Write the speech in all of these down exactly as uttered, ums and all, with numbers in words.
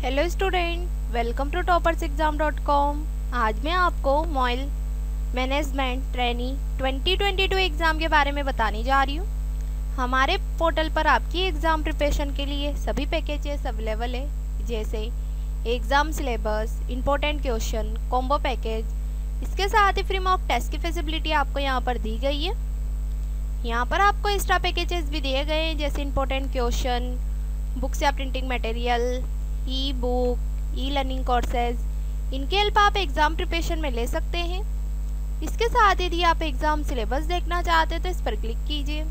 Hello student, welcome to toppers exam dot com. आज मैं आपको MOIL management trainee twenty twenty two exam के बारे में बताने जा रही हूँ। हमारे पोर्टल पर आपकी एग्ज़ाम प्रिपरेशन के लिए सभी पैकेजेस अवेलेबल है, जैसे exam syllabus, important question, combo package. इसके साथ ही फ्री मॉक टेस्ट की फैसिलिटी आपको यहाँ पर दी गई है। यहाँ पर आपको एक्स्ट्रा पैकेजेस भी दिए गए हैं, जैसे इम्पोर्टेंट क्वेश्चन, बुक्स या printing material, e book, e learning courses. इनके हेल्प आप एग्ज़ाम प्रिपरेशन में ले सकते हैं। इसके साथ यदि आप एग्ज़ाम सिलेबस देखना चाहते हैं तो इस पर क्लिक कीजिए।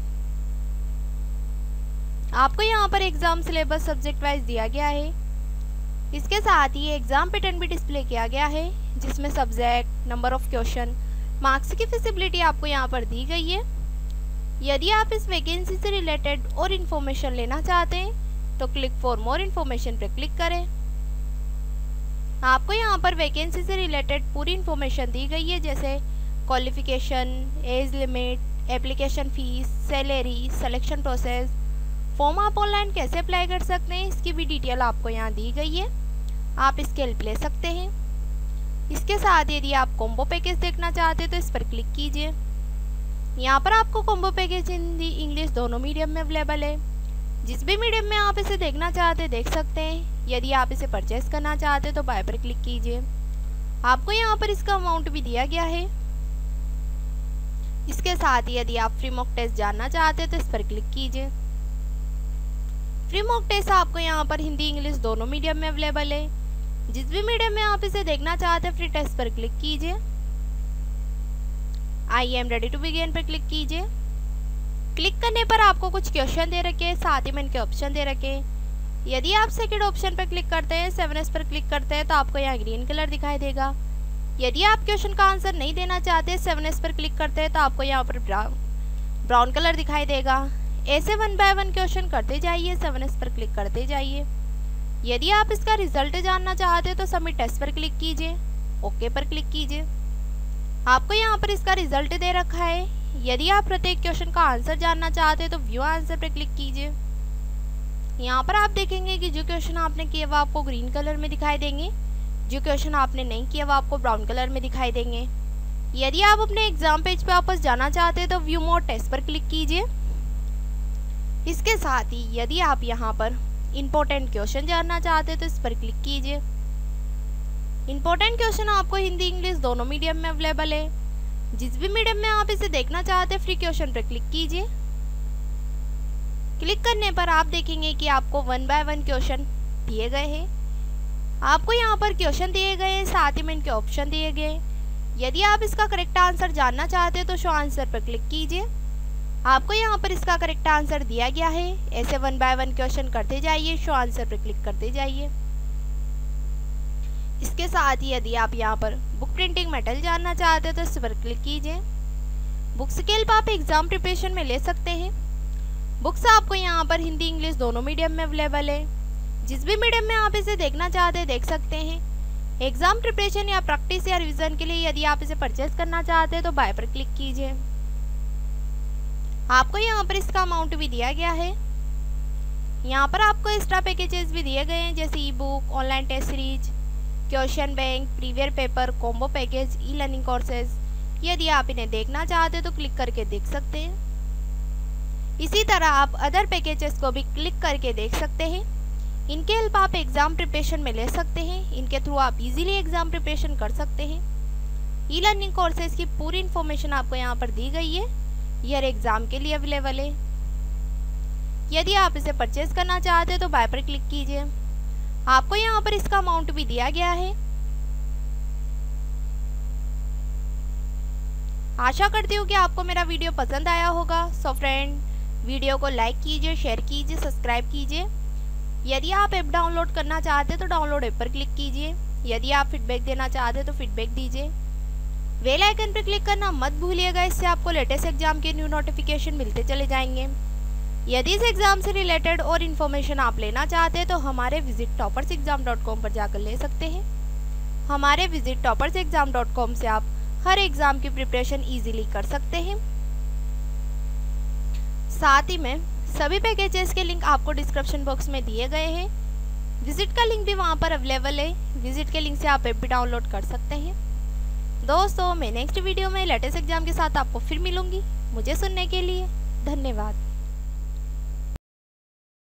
आपको यहाँ पर एग्ज़ाम सिलेबस सब्जेक्ट वाइज दिया गया है। इसके साथ ही एग्ज़ाम पैटर्न भी डिस्प्ले किया गया है, जिसमें subject, number of question, marks की फैसिलिटी आपको यहाँ पर दी गई है। यदि आप इस वैकेंसी से रिलेटेड और इन्फॉर्मेशन लेना चाहते हैं तो क्लिक फॉर मोर इन्फॉर्मेशन पर क्लिक करें। आपको यहाँ पर वैकेंसी से रिलेटेड पूरी इन्फॉर्मेशन दी गई है, जैसे qualification, age limit, application fees, salary, selection process, form आप ऑनलाइन कैसे अप्लाई कर सकते हैं, इसकी भी डिटेल आपको यहाँ दी गई है। आप इसके हेल्प ले सकते हैं। इसके साथ यदि आप कॉम्बो पैकेज देखना चाहते हैं तो इस पर क्लिक कीजिए। यहाँ पर आपको कॉम्बो पैकेज हिंदी इंग्लिश दोनों मीडियम में अवेलेबल है। जिस भी मीडियम में आप इसे देखना चाहते हैं देख सकते हैं। यदि आप इसे परचेस करना चाहते हैं तो बाय पर क्लिक कीजिए। आपको यहाँ पर इसका अमाउंट भी दिया गया है। इसके साथ ही यदि आप फ्री मॉक टेस्ट जानना चाहते हैं तो इस पर क्लिक कीजिए। फ्री मॉक टेस्ट आपको यहाँ पर हिंदी इंग्लिश दोनों मीडियम में अवेलेबल है। जिस भी मीडियम में आप इसे देखना चाहते हैं फ्री टेस्ट पर क्लिक कीजिए। I am ready to begin पर क्लिक कीजिए। क्लिक करने पर आपको कुछ क्वेश्चन दे रखे हैं, साथ ही में इनके ऑप्शन दे रखे हैं। यदि आप सेकंड ऑप्शन पर क्लिक करते हैं, सेवन एस पर क्लिक करते हैं तो आपको यहाँ ग्रीन कलर दिखाई देगा। यदि आप क्वेश्चन का आंसर नहीं देना चाहते, सेवन एस पर क्लिक करते हैं तो आपको यहाँ पर ब्राउन ब्राउन कलर दिखाई देगा। ऐसे वन बाय वन क्वेश्चन करते जाइए, सेवन एस पर क्लिक करते जाइए। यदि आप इसका रिजल्ट जानना चाहते हैं तो सबमिट टेस्ट पर क्लिक कीजिए, ओके पर क्लिक कीजिए। आपको यहाँ पर इसका रिजल्ट दे रखा है। यदि आप प्रत्येक क्वेश्चन का आंसर जानना चाहते हैं तो व्यू आंसर पर क्लिक कीजिए। यहाँ पर आप देखेंगे कि जो क्वेश्चन आपने किए वो आपको ग्रीन कलर में दिखाई देंगे, जो क्वेश्चन आपने नहीं किया वो आपको ब्राउन कलर में दिखाई देंगे। यदि आप अपने एग्जाम पेज पे वापस जाना चाहते हैं तो व्यू मोर टेस्ट पर क्लिक कीजिए। इसके साथ ही यदि आप यहाँ पर इम्पोर्टेंट क्वेश्चन जानना चाहते हैं तो इस पर क्लिक कीजिए। इम्पोर्टेंट क्वेश्चन आपको हिंदी इंग्लिश दोनों मीडियम में अवेलेबल है। जिस भी मीडियम में आप इसे देखना चाहते हैं फ्री क्वेश्चन पर क्लिक कीजिए। क्लिक करने पर आप देखेंगे कि आपको वन बाय वन क्वेश्चन दिए गए हैं। आपको यहाँ पर क्वेश्चन दिए गए हैं, साथ ही में इनके ऑप्शन दिए गए हैं। यदि आप इसका करेक्ट आंसर जानना चाहते हैं तो शो आंसर पर क्लिक कीजिए। आपको यहाँ पर इसका करेक्ट आंसर दिया गया है। ऐसे वन बाय वन क्वेश्चन करते जाइए, शो आंसर पर क्लिक करते जाइए। इसके साथ ही यदि आप यहाँ पर बुक प्रिंटिंग मेटल जानना चाहते हैं तो इस पर क्लिक कीजिए। बुक्स के हेल्प आप एग्जाम प्रिपरेशन में ले सकते हैं। बुक्स आपको यहाँ पर हिंदी इंग्लिश दोनों मीडियम में अवेलेबल है। जिस भी मीडियम में आप इसे देखना चाहते हैं देख सकते हैं। एग्जाम प्रिपरेशन या प्रैक्टिस या रिवीजन के लिए यदि आप इसे परचेस करना चाहते हैं तो बाय पर क्लिक कीजिए। आपको यहाँ पर इसका अमाउंट भी दिया गया है। यहाँ पर आपको एक्स्ट्रा पैकेजेस भी दिए गए हैं, जैसे e book, online test series, question bank, previous paper, combo package, e learning courses. यदि आप इन्हें देखना चाहते हैं तो क्लिक करके देख सकते हैं। इसी तरह आप अदर पैकेजेस को भी क्लिक करके देख सकते हैं। इनके हेल्प आप एग्जाम प्रिपरेशन में ले सकते हैं। इनके थ्रू आप इजीली एग्जाम प्रिपरेशन कर सकते हैं। ई लर्निंग कोर्सेज की पूरी इन्फॉर्मेशन आपको यहाँ पर दी गई है। यह एग्जाम के लिए अवेलेबल है। यदि आप इसे परचेज करना चाहते हैं तो बाय पर क्लिक कीजिए। आपको यहाँ पर इसका अमाउंट भी दिया गया है। आशा करती हूँ कि आपको मेरा वीडियो पसंद आया होगा। सो फ्रेंड, वीडियो को लाइक कीजिए, शेयर कीजिए, सब्सक्राइब कीजिए। यदि आप ऐप डाउनलोड करना चाहते हैं तो डाउनलोड ऐप पर क्लिक कीजिए। यदि आप फीडबैक देना चाहते हैं तो फीडबैक दीजिए। बेल आइकन पर क्लिक करना मत भूलिएगा, इससे आपको लेटेस्ट एग्जाम के न्यू नोटिफिकेशन मिलते चले जाएंगे। यदि इस एग्ज़ाम से रिलेटेड और इन्फॉर्मेशन आप लेना चाहते हैं तो हमारे visit toppers exam dot com पर जाकर ले सकते हैं। हमारे visit toppers exam dot com से आप हर एग्ज़ाम की प्रिपरेशन इजीली कर सकते हैं। साथ ही में सभी पैकेजेस के लिंक आपको डिस्क्रिप्शन बॉक्स में दिए गए हैं। विजिट का लिंक भी वहाँ पर अवेलेबल है, विजिट के लिंक से आप ऐप भी डाउनलोड कर सकते हैं। दोस्तों मैं नेक्स्ट वीडियो में लेटेस्ट एग्जाम के साथ आपको फिर मिलूँगी। मुझे सुनने के लिए धन्यवाद।